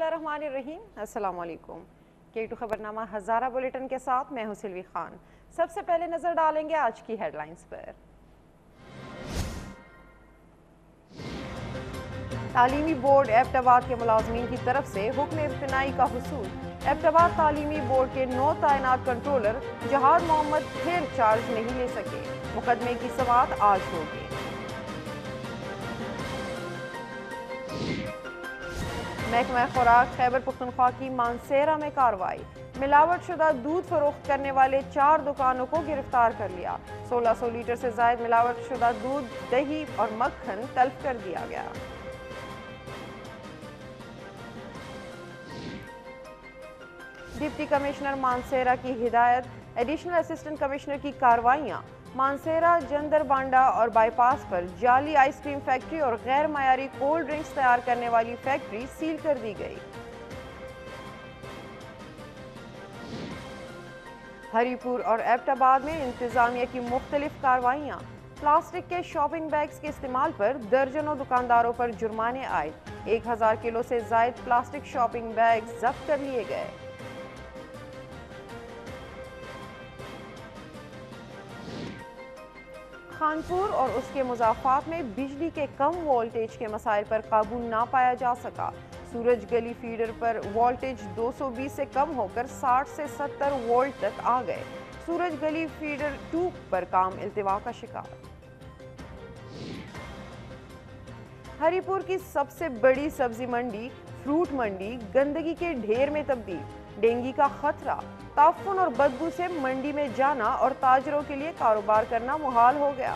बिस्मिल्लाहिर्रहमानिर्रहीम। अस्सलाम वालेकुम। Kay2 खबरनामा हजारा बुलेटिन के साथ मैं हूं सिल्वी खान। सबसे पहले नजर डालेंगे आज की हेडलाइंस पर। तालीमी बोर्ड एबटाबाद के मुलाजमीन की तरफ से हुक्म इम्तनाई का हुसूल। एबटाबाद तालीमी बोर्ड के 9 तैनात कंट्रोलर जहाद मोहम्मद फिर चार्ज नहीं ले सके। मुकदमे की समाअत आज होगी। महकमा खुराक खैबर पख्तूनख्वा की मानसेरा में कार्रवाई। मिलावट शुदा दूध फरोख्त करने वाले 4 दुकानों को गिरफ्तार कर लिया। 1600 लीटर से जायद मिलावट शुदा दूध, दही और मक्खन तल्फ कर दिया गया। डिप्टी कमिश्नर मानसेरा की हिदायत। एडिशनल असिस्टेंट कमिश्नर की कार्रवाइयाँ। मानसेरा, जंदरबांडा और बाईपास पर जाली आइसक्रीम फैक्ट्री और गैर मयारी कोल्ड ड्रिंक्स तैयार करने वाली फैक्ट्री सील कर दी गई। हरीपुर और एबटाबाद में इंतजामिया की मुख्तलिफ कार्रवाइयाँ। प्लास्टिक के शॉपिंग बैग्स के इस्तेमाल पर दर्जनों दुकानदारों पर जुर्माने आए। 1000 किलो से जायद प्लास्टिक शॉपिंग बैग जब्त कर लिए गए। खानपुर और उसके मुज़ाफ़ात में बिजली के कम वोल्टेज के मसाइल पर काबू ना पाया जा सका। सूरज गली फीडर पर वोल्टेज 220 से कम होकर 60 से 70 वोल्ट तक आ गए। सूरज गली फीडर 2 पर काम इल्तिवा का शिकार। हरीपुर की सबसे बड़ी सब्जी मंडी फ्रूट मंडी गंदगी के ढेर में तब्दील। डेंगू का खतरा, ताफुन और बदबू से मंडी में जाना और ताजरों के लिए कारोबार करना मुहाल हो गया।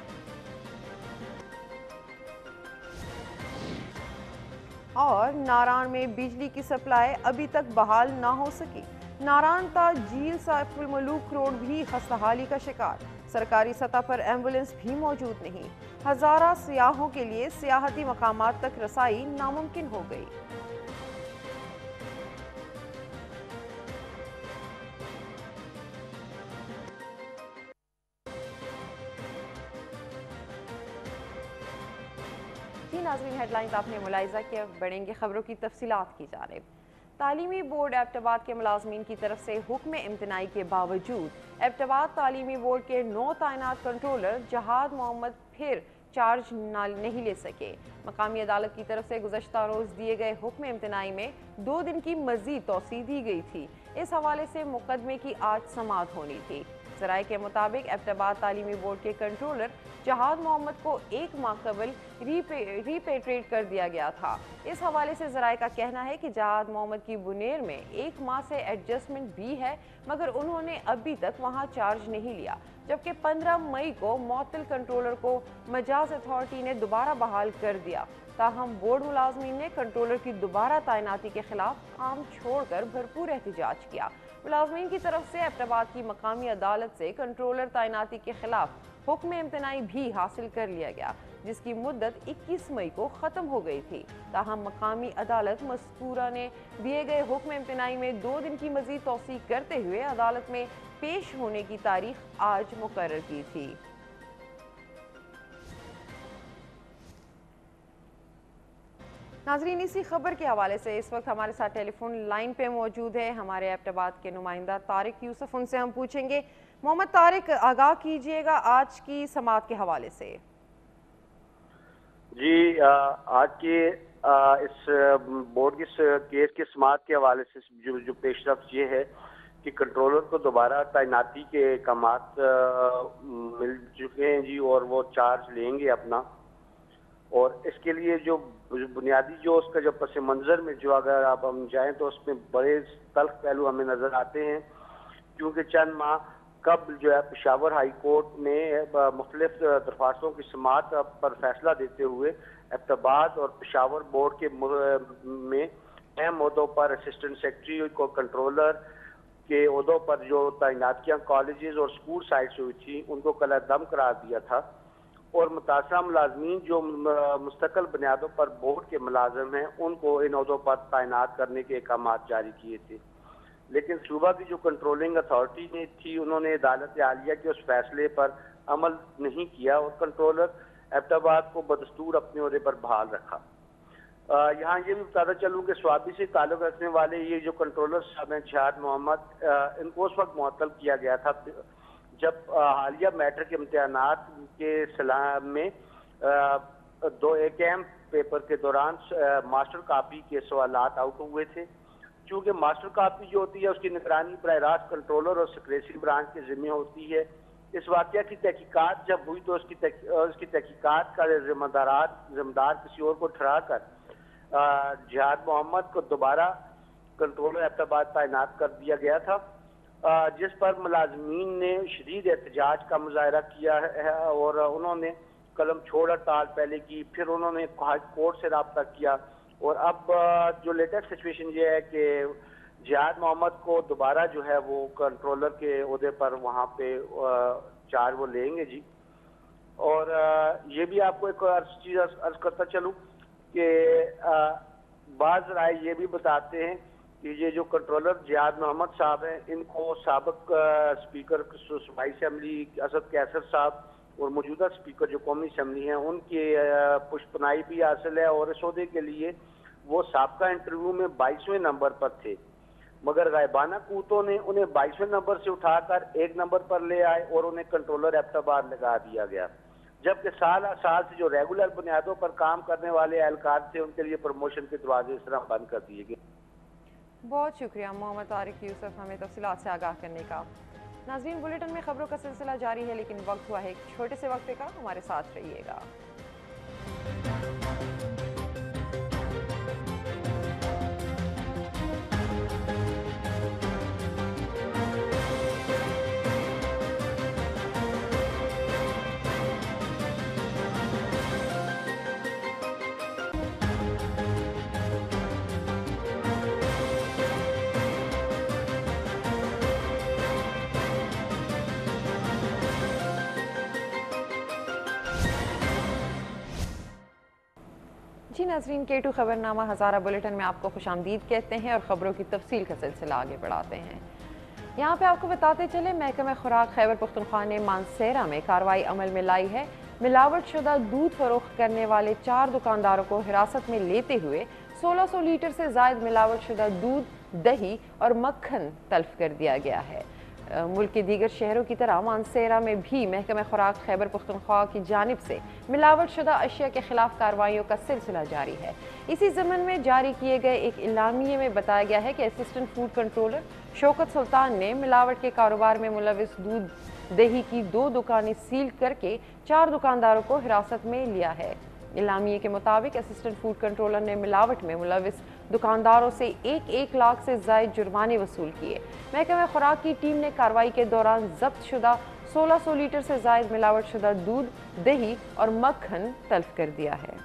और नारान में बिजली की सप्लाई अभी तक बहाल ना हो सकी। नारान ता झील साइफुल मलूक रोड भी खस्ताहाली का शिकार। सरकारी सतह पर एम्बुलेंस भी मौजूद नहीं। हजारा सियाहों के लिए सियाहती मकामात तक रसाई नामुमकिन हो गई। नाज़रीन, हेडलाइंस आपने मुलाहिज़ा किया। बढ़ेंगे खबरों की तफसीलात की जानिब। तालीमी बोर्ड एबटाबाद के मुलाजमीन की तरफ से हुक्म इम्तनाई के बावजूद एबटाबाद तालीमी बोर्ड के 9 तैनात कंट्रोलर जहाद मोहम्मद फिर चार्ज नहीं ले सके। मकामी अदालत की तरफ से गुज़श्ता रोज़ दिए गए हुक्म इम्तनाई में 2 दिन की मज़ीद तौसी दी गई थी। इस हवाले से मुकदमे की आज समाअत होनी थी। ज़राए के मुताबिक एबटाबाद तालीमी बोर्ड के कंट्रोलर जहाद मोहम्मद को 1 माह कबल रिपेट्रेट कर दिया गया था। इस हवाले से ज़राए का कहना है कि जहाद मोहम्मद की बुनेर में 1 माह से एडजस्टमेंट भी है, मगर उन्होंने अभी तक वहां चार्ज नहीं लिया। जबकि 15 मई को मुअत्तल कंट्रोलर को मजाज अथॉरिटी ने दोबारा बहाल कर दिया। ताहम बोर्ड मुलाजमीन ने कंट्रोलर की दोबारा तैनाती के खिलाफ काम छोड़कर भरपूर एहतजाज किया। मुलाजमीन की तरफ से एबटाबाद की मकामी अदालत से कंट्रोलर तैनाती के खिलाफ हुक्म इम्तनाई भी हासिल कर लिया गया, जिसकी मुद्दत 21 मई को ख़त्म हो गई थी। ताहम मकामी अदालत मज़कूरा ने दिए गए हुक्म इम्तनाई में 2 दिन की मज़ीद तौसीक़ करते हुए अदालत में पेश होने की तारीख आज मुकर्रर की थी। नाज़रीन, इसी खबर के हवाले से इस वक्त हमारे साथ टेलीफोन लाइन पे मौजूद है हमारे एबटाबाद के नुमाइंदा तारिक यूसुफ। उनसे हम पूछेंगे। मोहम्मद तारिक, आगाह कीजिएगा आज की समाअत के हवाले से। जी, आज के इस बोर्ड के केस के समाअत के हवाले से जो पेशरफ्त ये है कि कंट्रोलर को दोबारा तैनाती के अहकामात मिल चुके हैं जी, और वो चार्ज लेंगे अपना। और इसके लिए जो बुनियादी जो उसका जो पस मंज़र में जो अगर आप हम जाएँ तो उसमें बड़े तल्ख पहलू हमें नज़र आते हैं, क्योंकि चंद माह कबल जो है पेशावर हाई कोर्ट ने मुख्तलिफ दरख्वास्तों की समाअत पर फैसला देते हुए एबटाबाद और पेशावर बोर्ड के में अहम ओहदों पर असिस्टेंट सेक्रेटरी को कंट्रोलर के ओहदों पर जो तैनातियाँ कॉलेजेस और स्कूल साइट्स हुई थी उनको कलादम करार दिया था। और मुतासरा मुलाजमीन जो मुस्तकिल बुनियादों पर बोर्ड के मुलाजम हैं उनको इन ओहदों पर तैनात करने के अहकामात जारी किए थे। लेकिन सूबा की जो कंट्रोलिंग अथॉरिटी ने थी उन्होंने अदालत आलिया के उस फैसले पर अमल नहीं किया और कंट्रोलर एबटाबाद को बदस्तूर अपने ओहदे पर बहाल रखा। یہاں یہ بھی بتاتا چلوں کہ سوابی سے تعلق رکھنے والے یہ جو کنٹرولر صاحب ہیں جہاد محمد، ان کو اس وقت معطل کیا گیا تھا جب حالیہ میٹرک کے امتحانات کے سلام میں ایک اہم پیپر کے دوران ماسٹر کاپی کے سوالات آؤٹ ہوئے تھے۔ چونکہ ماسٹر کاپی جو ہوتی ہے اس کی نگرانی براہ راست کنٹرولر اور سیکریٹری برانچ کے ذمہ ہوتی ہے۔ اس واقعہ کی تحقیقات جب ہوئی تو اس کی تحقیقات کا ذمہ دار کسی اور کو ٹھہرا کر جہاد محمد کو دوبارہ کنٹرولر ایبٹ آباد تعینات کر دیا گیا تھا، جس پر ملازمین نے شدید احتجاج کا مظاہرہ کیا ہے اور انہوں نے قلم چھوڑ ہڑتال پہلے کی، پھر انہوں نے کورٹ سے رابطہ کیا، اور اب جو لیٹسٹ سچویشن یہ ہے کہ جہاد محمد کو دوبارہ جو ہے وہ کنٹرولر کے عہدے پر وہاں پہ چارج وہ لیں گے جی۔ اور یہ بھی آپ کو ایک چیز عرض کرتا چلوں کہ بعض رائے یہ بھی بتاتے ہیں کہ یہ جو کنٹرولر جہاد محمد صاحب ہیں ان کو سابق اسپیکر صوبائی اسمبلی اسد کیسر صاحب اور موجودہ اسپیکر جو قومی اسمبلی ہیں ان کی پشپنائی بھی حاصل ہے، اور اس عہدے کے لیے وہ سابقہ انٹرویو میں 22ویں نمبر پر تھے، مگر غائبانہ قوتوں نے انہیں 22ویں نمبر سے اٹھا کر 1 نمبر پر لے آئے اور انہیں کنٹرولر ایبٹ آباد لگا دیا گیا، جبکہ سال سے جو ریگولر بنیادوں پر کام کرنے والے اہلکار تھے ان کے لیے پروموشن کے دروازے اس طرح بند کر دیے گئے۔ بہت شکریہ محمد طارق یوسف ہمیں تفصیلات سے آگاہ کرنے کا۔ ناظرین، بلیٹن میں خبروں کا سلسلہ جاری ہے، لیکن وقت ہوا ہے ایک چھوٹے سے وقفے کا، ہمارے ساتھ رہیے گا۔ جی ناظرین، Kay2 خبرنامہ ہزارہ بلیٹن میں آپ کو خوش آمدید کہتے ہیں اور خبروں کی تفصیل کا سلسلہ آگے بڑھاتے ہیں۔ یہاں پہ آپ کو بتاتے چلے، محکمہ خوراک خیبر پختونخوا نے مانسیرہ میں کارروائی عمل میں لائی ہے۔ ملاوٹ شدہ دودھ فروخت کرنے والے 4 دکانداروں کو حراست میں لیتے ہوئے 1600 لیٹر سے زائد ملاوٹ شدہ دودھ، دہی اور مکھن تلف کر دیا گیا ہے۔ ملک کے دیگر شہروں کی طرح مانسیرہ میں بھی محکمہ خوراک خیبر پختونخوا کی جانب سے ملاوٹ شدہ اشیاء کے خلاف کارروائیوں کا سلسلہ جاری ہے۔ اسی ضمن میں جاری کیے گئے ایک اعلامیے میں بتایا گیا ہے کہ assistant food controller Shaukat Sultan نے ملاوٹ کے کاروبار میں ملوث دودھ دہی کی 2 دکانیں سیل کر کے 4 دکانداروں کو حراست میں لیا ہے۔ اعلامیے کے مطابق اسسٹنٹ فوڈ کنٹرولر نے ملاوٹ میں ملوث دکانداروں سے 1 لاکھ سے زائد جرمانے وصول کیے۔ محکمہ خوراک کی ٹیم نے کارروائی کے دوران ضبط شدہ 1600 لیٹر سے زائد ملاوٹ شدہ دودھ، دہی اور مکھن تلف کر دیا ہے۔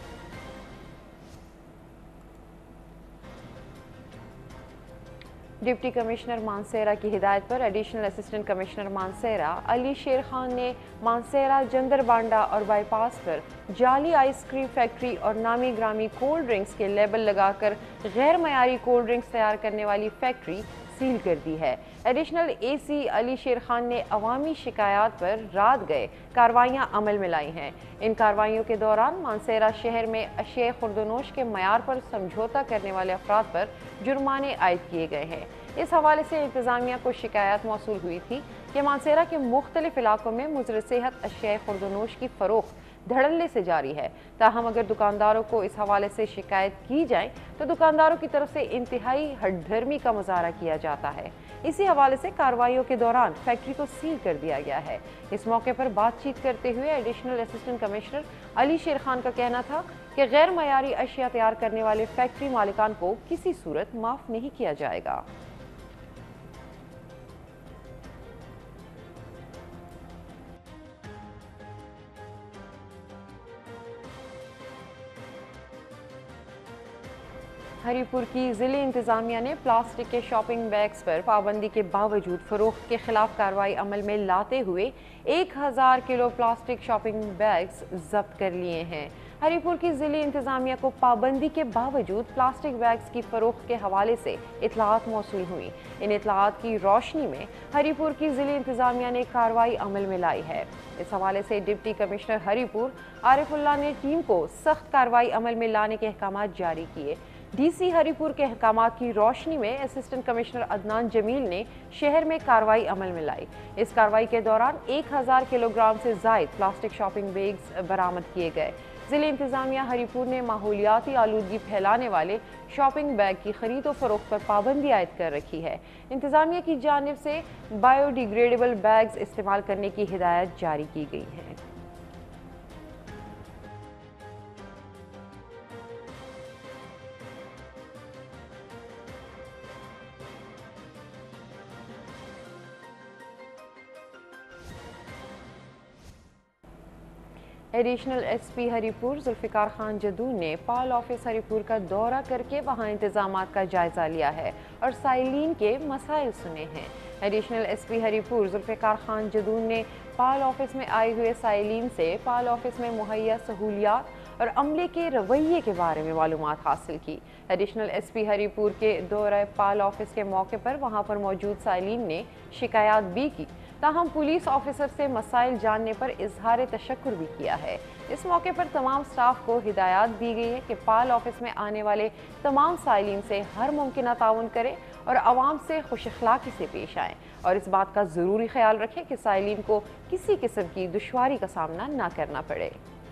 ڈپٹی کمشنر مانسیرہ کی ہدایت پر additional assistant commissioner Mansehra Ali Sher Khan نے مانسیرہ، جندر بانڈا اور بائی پاس پر جعلی آئس کریم فیکٹری اور نامی گرامی کولڈ ڈرنکس کے لیبل لگا کر غیر معیاری کولڈ ڈرنکس تیار کرنے والی فیکٹری سیل کر دی ہے۔ ایڈیشنل اے سی علی شیر خان نے عوامی شکایات پر رات گئے کارروائیاں عمل میں لائی ہیں۔ ان کارروائیوں کے دوران مانسیرہ شہر میں اشیاء خوردونوش کے معیار پر سمجھوتہ کرنے والے افراد پر جرمانے عائد کیے گئے ہیں۔ اس حوالے سے انتظامیہ کو شکایات موصول ہوئی تھی کہ مانسیرہ کے مختلف علاقوں میں مضر صحت اشیاء خوردونوش کی فروخت دھڑلے سے جاری ہے، تاہم اگر دکانداروں کو اس حوالے سے شکایت کی جائے تو دکانداروں کی طرف سے انتہائی ہٹ دھرمی کا مظاہرہ کیا جاتا ہے۔ اسی حوالے سے کارروائیوں کے دوران فیکٹری کو سیل کر دیا گیا ہے۔ اس موقع پر بات چیت کرتے ہوئے ایڈیشنل اسسٹنٹ کمشنر علی شیر خان کا کہنا تھا کہ غیر معیاری اشیاء تیار کرنے والے فیکٹری مالکان کو کسی صورت معاف نہیں کیا جائے گا۔ ہری پور کی ضلع انتظامیہ نے پلاسٹک کے شاپنگ بیگز پر پابندی کے باوجود فروخت کے خلاف کارروائی عمل میں لاتے ہوئے 1000 کلو پلاسٹک شاپنگ بیگز ضبط کر لیے ہیں۔ हरीपुर की जिले इंतजामिया को पाबंदी के बावजूद प्लास्टिक बैग्स की फरोख्त के हवाले से इतलात मौसूल हुई। इन इतलात की रोशनी में हरीपुर की जिले इंतजामिया ने कार्रवाई अमल में लाई है। इस हवाले से डिप्टी कमिश्नर हरीपुर आरिफुल्लाह ने टीम को सख्त कार्रवाई अमल में लाने के अहकाम जारी किए। डीसी हरीपुर के अहकाम की रोशनी में असिस्टेंट कमिश्नर अदनान जमील ने शहर में कार्रवाई अमल में लाई। इस कार्रवाई के दौरान 1000 किलोग्राम से जायद प्लास्टिक शॉपिंग बैग्स बरामद किए गए। जिले इंतजामिया हरीपुर ने माहौलियाती आलूदगी फैलाने वाले शॉपिंग बैग की खरीद और फरोख्त पर पाबंदी आयद कर रखी है। इंतजामिया की जानिब से बायोडिग्रेडेबल बैग्स इस्तेमाल करने की हिदायत जारी की गई है। एडिशनल एसपी हरीपुर जुल्फिकार खान जदून ने पाल ऑफिस हरीपुर का दौरा करके वहां इंतजामात का जायजा लिया है और साइलिन के मसाइल सुने हैं। एडिशनल एसपी हरीपुर जुल्फिकार खान जदून ने पाल ऑफिस में आए हुए साइलिन से पाल ऑफिस में मुहैया सहूलियात और अमले के रवैये के बारे में मालूमात हासिल की। एडिशनल एसपी हरीपुर के दौरे पाल ऑफिस के मौके पर वहां पर मौजूद साइलिन ने शिकायत भी की, ताहम पुलिस ऑफिसर से मसाइल जानने पर इजहार तशक्कुर भी किया है। इस मौके पर तमाम स्टाफ को हिदायत दी गई है कि पाल ऑफिस में आने वाले तमाम साइलिन से हर मुमकिन ताउन करें और आवाम से खुश अखलाकी से पेश आएँ और इस बात का ज़रूरी ख्याल रखें कि साइलिन को किसी किस्म की दुश्वारी का सामना ना करना पड़े।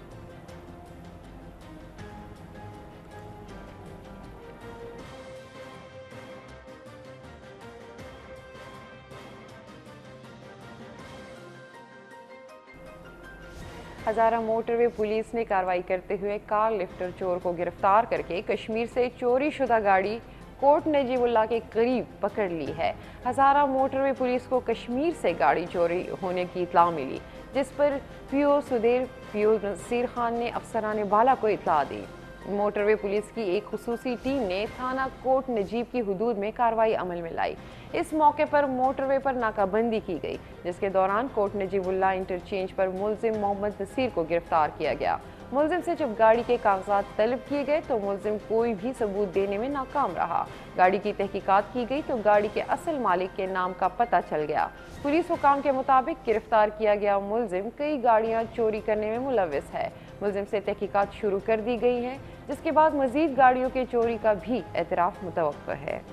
हजारा मोटरवे पुलिस ने कार्रवाई करते हुए कार लिफ्टर चोर को गिरफ्तार करके कश्मीर से चोरी शुदा गाड़ी कोट नजीबुल्लाह के करीब पकड़ ली है। हजारा मोटरवे पुलिस को कश्मीर से गाड़ी चोरी होने की इतला मिली, जिस पर पीओ सुदेर पीओ नसीर खान ने अफसरान बाला को इतला दी। मोटरवे पुलिस की एक खुसूसी टीम ने थाना कोट नजीब की हुदूद में कार्रवाई अमल में लाई। इस मौके पर मोटरवे पर नाकाबंदी की गई, जिसके दौरान कोट नजीबुल्लाह इंटरचेंज पर मुलजिम मोहम्मद नसीर को गिरफ्तार किया गया। मुलजिम से जब गाड़ी के कागजात तलब किए गए तो मुलजिम कोई भी सबूत देने में नाकाम रहा। गाड़ी की तहकीकात की गई तो गाड़ी के असल मालिक के नाम का पता चल गया। पुलिस हुकाम के मुताबिक गिरफ्तार किया गया मुलजिम कई गाड़ियां चोरी करने में मुलविस है। मुलजिम से तहकीकात शुरू कर दी गई है, जिसके बाद मजीद गाड़ियों के चोरी का भी एतराफ़ मुतवक्किल है।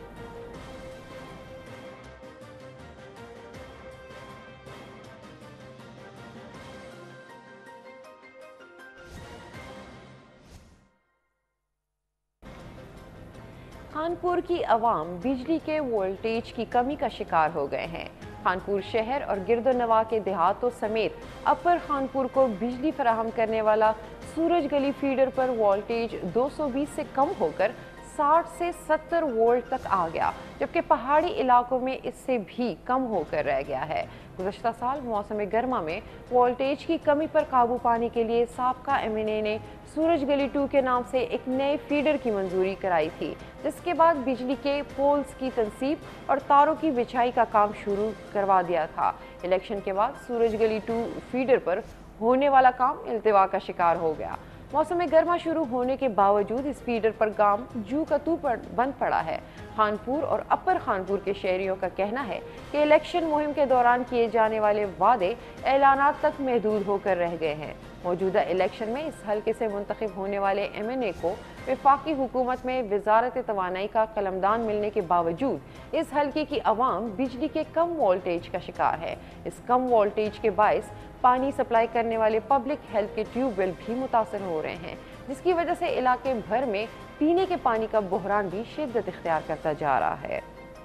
खानपुर की आवाम बिजली के वोल्टेज की कमी का शिकार हो गए हैं। खानपुर शहर और गिरदोनवा के देहातों समेत अपर खानपुर को बिजली फराहम करने वाला सूरज गली फीडर पर वोल्टेज 220 से कम होकर 60 से 70 वोल्ट तक आ गया, जबकि पहाड़ी इलाकों में इससे भी कम होकर रह गया है। गुज़श्ता साल मौसम गर्मा में वोल्टेज की कमी पर काबू पाने के लिए साबका एमएनए ने सूरज गली 2 के नाम से एक नए फीडर की मंजूरी कराई थी, जिसके बाद बिजली के पोल्स की तनसीब और तारों की बिछाई का काम शुरू करवा दिया था। इलेक्शन के बाद सूरज गली 2 फीडर पर होने वाला काम इल्तिवा का शिकार हो गया। मौसम गर्मा शुरू होने के बावजूद इस फीडर पर काम जू का तू पर बंद पड़ा है। खानपुर और अपर खानपुर के शहरियों का कहना है कि इलेक्शन मुहिम के दौरान किए जाने वाले वादे ऐलानात तक महदूद होकर रह गए हैं। मौजूदा इलेक्शन में इस हल्के से मुंतखब होने वाले एमएनए को वफाकी हुकूमत में वजारत तवानाई का कलमदान मिलने के बावजूद इस हल्के की आवाम बिजली के कम वोल्टेज का शिकार है। इस कम वोल्टेज के बायस पानी सप्लाई करने वाले पब्लिक हेल्थ के ट्यूबवेल भी मुतासर हो रहे हैं, जिसकी वजह से इलाके भर में पीने के पानी का बहरान भी शिद्दत इख्तियार करता जा रहा है।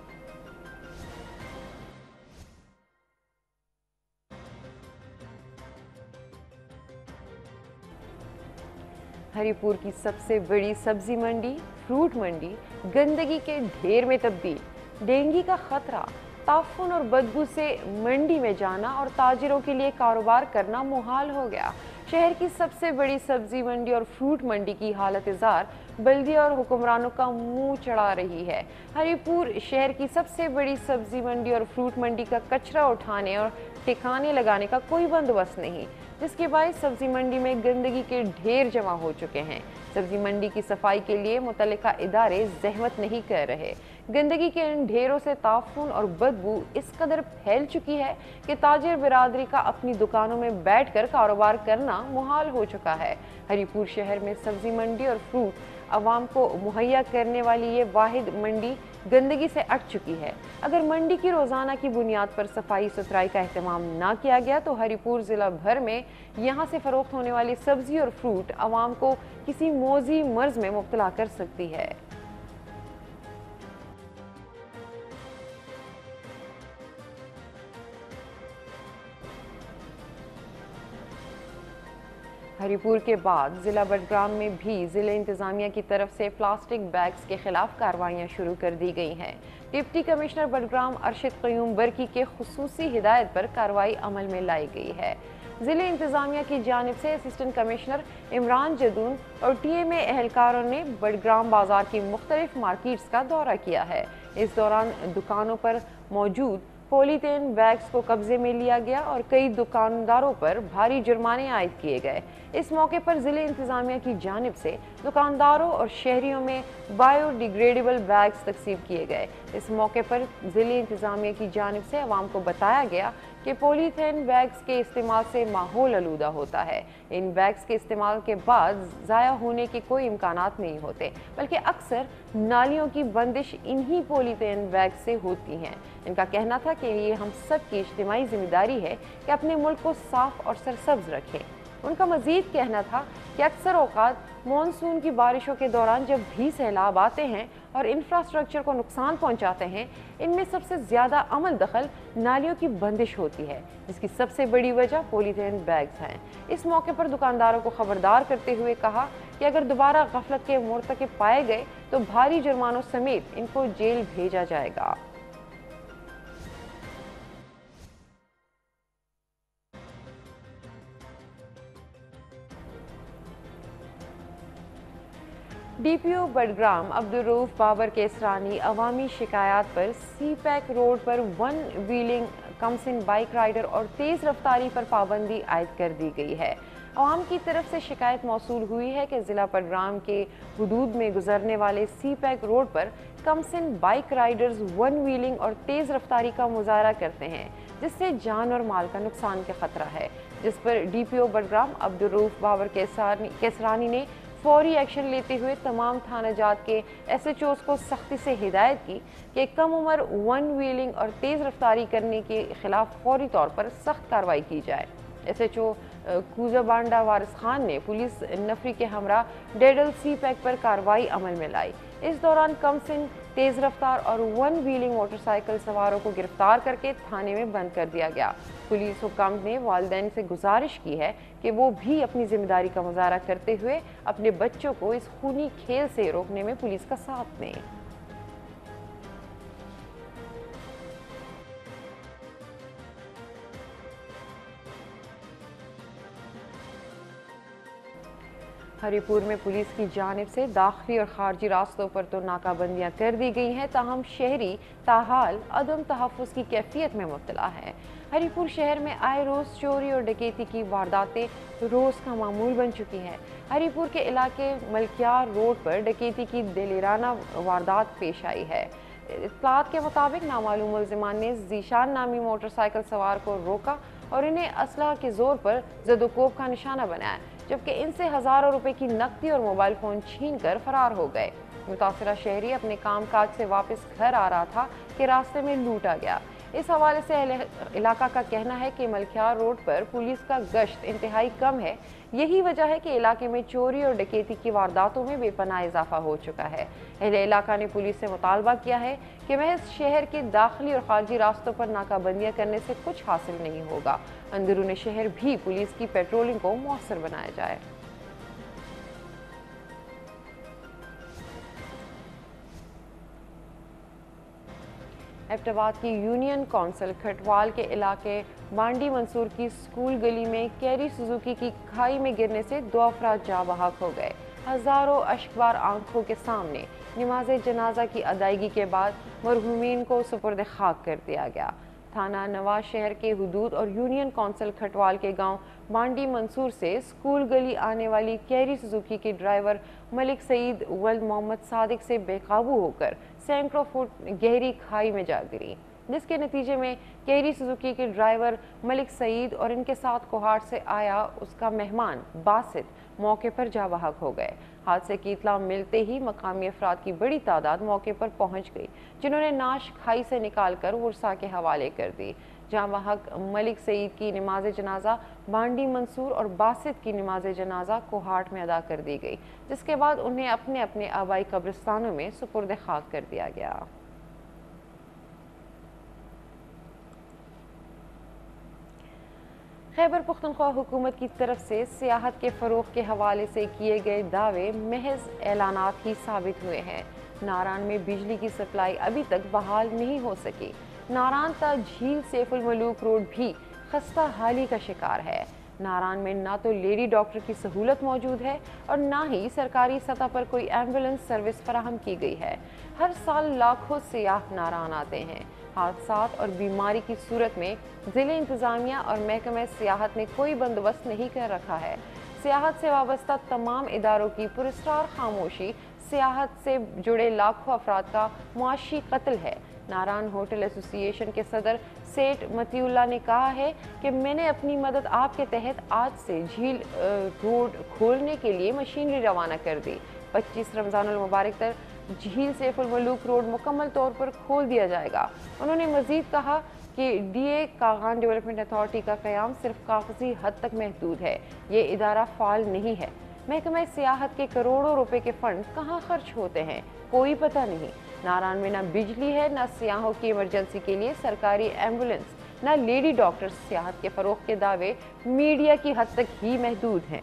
हरीपुर की सबसे बड़ी सब्जी मंडी, फ्रूट मंडी गंदगी के ढेर में तब्दील। डेंगू का खतरा, ताफुन और बदबू से मंडी में जाना और ताजिरों के लिए कारोबार करना मुहाल हो गया। शहर की सबसे बड़ी सब्जी मंडी और फ्रूट मंडी की हालत जार बल्दिया और हुक्मरानों का मुंह चढ़ा रही है। हरीपुर शहर की सबसे बड़ी सब्जी मंडी और फ्रूट मंडी का कचरा उठाने और ठिकाने लगाने का कोई बंदोबस्त नहीं। جس کے باعث سبزی منڈی میں گندگی کے ڈھیر جمع ہو چکے ہیں۔ سبزی منڈی کی صفائی کے لیے متعلقہ ادارے زحمت نہیں کر رہے۔ گندگی کے ان ڈھیروں سے تعفن اور بدبو اس قدر پھیل چکی ہے کہ تاجر برادری کا اپنی دکانوں میں بیٹھ کر کاروبار کرنا محال ہو چکا ہے۔ ہری پور شہر میں سبزی منڈی اور فروٹ عوام کو مہیا کرنے والی یہ واحد منڈی گندگی سے اٹ چکی ہے۔ اگر منڈی کی روزانہ کی بنیاد پر صفائی ستھرائی کا اہتمام نہ کیا گیا تو ہری پور ضلع بھر میں یہاں سے فروخت ہونے والی سبزی اور فروٹ عوام کو کسی موذی مرض میں مبتلا کر سکتی ہے۔ ہری پور کے بعد ضلع بٹگرام میں بھی ضلع انتظامیہ کی طرف سے پلاسٹک بیگز کے خلاف کارروائیاں شروع کر دی گئی ہیں۔ ڈپٹی کمشنر بٹگرام ارشد قیوم برکی کے خصوصی ہدایت پر کارروائی عمل میں لائی گئی ہے۔ ضلع انتظامیہ کی جانب سے اسسٹنٹ کمشنر عمران جدون اور ٹی ایم اے اہلکاروں نے بٹگرام بازار کی مختلف مارکیٹس کا دورہ کیا ہے۔ اس دوران دکانوں پر موجود پولیتین بیگز کو قبضے میں لیا گیا اور کئی دکانداروں پر بھاری جرمانے عائد کیے گئے۔ اس موقع پر ضلع انتظامیہ کی جانب سے دکانداروں اور شہریوں میں بایو ڈیگریڈیبل بیگز تقسیم کیے گئے۔ اس موقع پر ضلع انتظامیہ کی جانب سے عوام کو بتایا گیا کہ پولیتین بیگز کے استعمال سے ماحول آلودہ ہوتا ہے۔ ان بیگز کے استعمال کے بعد ضائع ہونے کے کوئی امکانات نہیں ہوتے، بلکہ اکثر نالیوں کی بندش انہی پولیتین بیگ سے ہوتی ہیں۔ ان کا کہنا تھا کہ یہ ہم سب کی اجتماعی ذمہ داری ہے کہ اپنے ملک کو صاف اور سرسبز رکھیں۔ ان کا مزید کہنا تھا کہ اکثر اوقات مانسون کی بارشوں کے دوران جب بھی سیلاب آتے ہیں اور انفراسٹرکچر کو نقصان پہنچاتے ہیں، ان میں سب سے زیادہ عمل دخل نالیوں کی بندش ہوتی ہے، جس کی سب سے بڑی وجہ پولیتین بیگز ہیں۔ اس موقع پر دکانداروں کو خبردار کرتے ہوئے کہا کہ اگر دوبارہ غفلت کے مرتکب پائے گئے تو بھاری جرمانوں سمیت ان کو جیل بھیجا جائے گا۔ D P O Battagram Abdul Rauf Babar Kaisrani عوامی شکایات پر سی پیک روڈ پر ون ویلنگ کمسن بائک رائڈر اور تیز رفتاری پر پابندی عائد کر دی گئی ہے۔ عوام کی طرف سے شکایت موصول ہوئی ہے کہ ضلع بٹگرام کے حدود میں گزرنے والے سی پیک روڈ پر کمسن بائک رائڈرز ون ویلنگ اور تیز رفتاری کا مظاہرہ کرتے ہیں، جس سے جان اور مال کا نقصان کا خطرہ ہے، جس پر D P O Battagram Abdul Rauf Babar Kaisrani نے فوری ایکشن لیتے ہوئے تمام تھانہ جات کے ایس ایچ اوز کو سختی سے ہدایت کی کہ کم عمر ون ویلنگ اور تیز رفتاری کرنے کے خلاف فوری طور پر سخت کارروائی کی جائے۔ S H O کوزہ بانڈا Waris Khan نے پولیس نفری کے ہمراہ ڈیڈل سی پیک پر کارروائی عمل میں لائی۔ اس دوران کمسن، تیز رفتار اور ون ویلنگ موٹر سائیکل سواروں کو گرفتار کر کے تھانے میں بند کر دیا گیا۔ پولیس حکام نے والدین سے گزارش کی ہے کہ وہ بھی اپنی ذمہ داری کا مظاہرہ کرتے ہوئے اپنے بچوں کو اس خونی کھیل سے روکنے میں پولیس کا ساتھ دیں۔ ہری پور میں پولیس کی جانب سے داخلی اور خارجی راستوں پر تو ناکہ بندیاں کر دی گئی ہیں، تاہم شہری تاحال عدم تحفظ کی کیفیت میں مبتلا ہے۔ ہری پور شہر میں آئے روز چوری اور ڈکیتی کی وارداتیں روز کا معمول بن چکی ہیں۔ ہری پور کے علاقے ملکیار روڈ پر ڈکیتی کی دلیرانہ واردات پیش آئی ہے۔ اطلاعات کے مطابق نامعلوم ملزمان نے ذیشان نامی موٹر سائیکل سوار کو روکا اور انہیں اسلحہ کے زور پر زد و کوب کا نشانہ بنایا، جبکہ ان سے ہزاروں روپے کی نقدی اور موبائل فون چھین کر فرار ہو گئے۔ متاثرہ شہری اپنے کام کاج سے واپس گھر آ رہا تھا کہ راستے میں لوٹا گیا۔ اس حوالے سے علاقہ کا کہنا ہے کہ ملکیار روڈ پر پولیس کا گشت انتہائی کم ہے، یہی وجہ ہے کہ علاقے میں چوری اور ڈکیتی کی وارداتوں میں بے پناہ اضافہ ہو چکا ہے۔ اہل علاقہ نے پولیس سے مطالبہ کیا ہے کہ محض شہر کے داخلی اور خارجی راستوں پر ناکہ بندیاں کرنے سے کچھ حاصل نہیں ہوگا، اندرون شہر بھی پولیس کی پیٹرولنگ کو مؤثر بنایا جائے۔ ایبٹ آباد کی یونین کونسل کھٹوال کے علاقے مانڈی منصور کی سکول گلی میں کیری سوزوکی کی کھائی میں گرنے سے 2 افراد جاں بحق ہو گئے۔ ہزاروں اشکبار آنکھوں کے سامنے نماز جنازہ کی ادائیگی کے بعد مرحومین کو سپرد خاک کر دیا گیا۔ थाना नवाज शहर के हुदूद और यूनियन काउंसिल खटवाल के गांव बांडी मंसूर से स्कूल गली आने वाली कैरी सुजुकी के ड्राइवर मलिक सईद वल्द मोहम्मद सादिक से बेकाबू होकर सैकड़ों फुट गहरी खाई में जा गिरी, जिसके नतीजे में कैरी सुजुकी के ड्राइवर मलिक सईद और इनके साथ कोहाट से आया उसका मेहमान बासित मौके पर जा बहक हो गए। हादसे की इत्तला मिलते ही मकामी अफराद की बड़ी तादाद मौके पर पहुंच गई, जिन्होंने नाश खाई से निकालकर वर्सा के हवाले कर दी। जहां बहक मलिक सईद की नमाज जनाजा बांडी मंसूर और बासित की नमाज जनाजा कोहाट में अदा कर दी गई, जिसके बाद उन्हें अपने अपने आबाई कब्रिस्तानों में सुपुर्द खाक कर दिया गया। खैबर पख्तूनख्वा हुकूमत की तरफ से सियाहत के फ़रोग़ के हवाले से किए गए दावे महज ऐलानात ही साबित हुए हैं। नारान में बिजली की सप्लाई अभी तक बहाल नहीं हो सकी। नारान का झील सैफुल मलूक रोड भी खस्ता हाली का शिकार है। नारान में ना तो लेडी डॉक्टर की सहूलत मौजूद है और ना ही सरकारी सतह पर कोई एम्बुलेंस सर्विस फराहम की गई है। हर साल लाखों सियाह नारान आते हैं। हादसात और बीमारी की सूरत में ज़िले इंतज़ामिया और महकमे सियाहत ने कोई बंदोबस्त नहीं कर रखा है। सियाहत से वाबस्ता तमाम इदारों की पुरस्कार खामोशी सियाहत से जुड़े लाखों अफराद का मुआशी कत्ल है। नारान होटल एसोसिएशन के सदर सेठ मतीउल्लाह ने कहा है कि मैंने अपनी मदद आपके तहत आज से झील रोड खोलने के लिए मशीनरी रवाना कर दी। 25 रमज़ानुल मुबारक तक झील सैफुल मलूक रोड मुकम्मल तौर पर खोल दिया जाएगा। उन्होंने मज़ीद कहा कि डीए कागान डेवलपमेंट अथॉरिटी का क़याम सिर्फ कागजी हद तक महदूद है, ये इदारा फ़ाल नहीं है। महकमा सियाहत के करोड़ों रुपए के फंड कहाँ खर्च होते हैं, कोई पता नहीं। नारान में ना बिजली है, ना सियाहों की इमरजेंसी के लिए सरकारी एम्बुलेंस, ना लेडी डॉक्टर। सियाहत के फ़रोग़ के दावे मीडिया की हद तक ही महदूद हैं।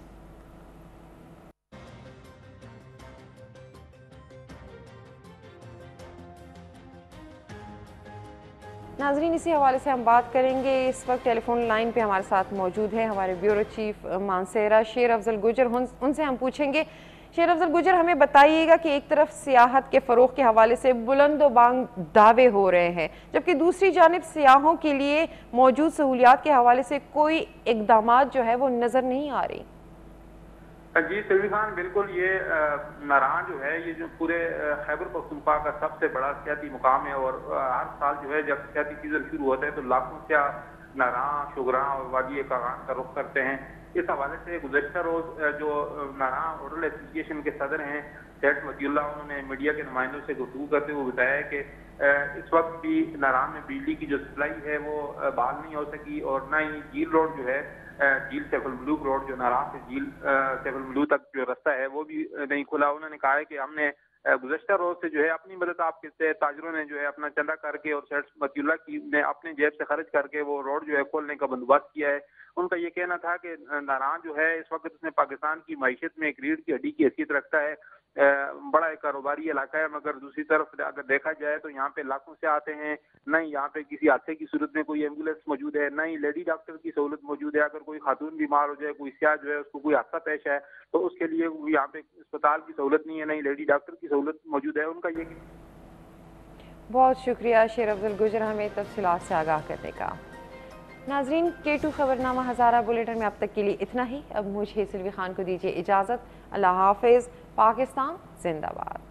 नाजरीन, इसी हवाले से हम बात करेंगे। इस वक्त टेलीफोन लाइन पे हमारे साथ मौजूद है हमारे ब्यूरो चीफ मानसेरा शेर अफजल गुजर। उनसे हम पूछेंगे, शेर अफजल गुजर, हमें बताइएगा कि एक तरफ सियाहत के फ़रोग़ के हवाले से बुलंदोबांग दावे हो रहे हैं, जबकि दूसरी जानिब सियाहों के लिए मौजूद सहूलियात के हवाले से कोई इक़दामात जो है वो नज़र नहीं आ रही। जी सलवी खान, बिल्कुल ये नारान जो है ये जो पूरे खैबर पख्तूनख्वा का सबसे बड़ा सियाती मुकाम है और हर साल जो है जब सियाती सीजन शुरू होता है तो लाखों से नारान, शुगरा और वादी कागान का रुख करते हैं। इस हवाले से गुज़श्ता रोज जो नारान होटल एसोसिएशन के सदर हैं सेठ मतीउल्लाह, उन्होंने मीडिया के नुमाइंदों से गुफ्तगू करते हुए बताया कि इस वक्त भी नारान में बिजली की जो सप्लाई है वो बहाल नहीं हो सकी और ना ही झील रोड जो है झील सैफुल मलूक रोड जो नारान से झील सैफुल मलूक तक जो रास्ता है वो भी नहीं खुला। उन्होंने कहा है कि हमने गुज़श्ता रोज से जो है अपनी मदद आपके ताजरों ने जो है अपना चंदा करके और सेठ मतीउल्लाह की ने अपने जेब से खर्च करके वो रोड जो है खोलने का बंदोबस्त किया है। उनका ये कहना था कि नारान जो है इस वक्त उसने पाकिस्तान की मईशत में एक रीढ़ की हड्डी की हैसियत रखता है। बड़ा एक कारोबारी इलाका है, मगर दूसरी तरफ अगर देखा जाए तो यहाँ पे लाखों से आते हैं। न ही यहाँ पे किसी हादसे की सूरत में कोई एम्बुलेंस मौजूद है, न ही लेडी डॉक्टर की सहूलत मौजूद है। अगर कोई खातून बीमार हो जाए, कोई सियाह जो है उसको कोई हादसा पेश है तो उसके लिए यहाँ पे अस्पताल की सहूलत नहीं है, न ही लेडी डॉक्टर की सहूलत मौजूद है। उनका ये बहुत शुक्रिया शेर अफजल गुजर हमें तफसीलात से आगाह करने का। नाजरीन, Kay2 खबरनामा हज़ारा बुलेटिन में अब तक के लिए इतना ही। अब मुझे सलवी खान को दीजिए इजाज़त। अल्लाह हाफिज़। पाकिस्तान जिंदाबाद।